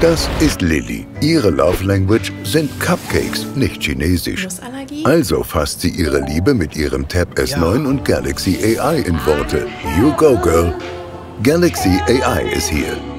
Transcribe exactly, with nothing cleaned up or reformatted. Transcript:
Das ist Lilly. Ihre Love Language sind Cupcakes, nicht Chinesisch. Nussallergie? Also fasst sie ihre Liebe mit ihrem Tab S neun und Galaxy A I in Worte. You go, girl. Galaxy A I ist hier.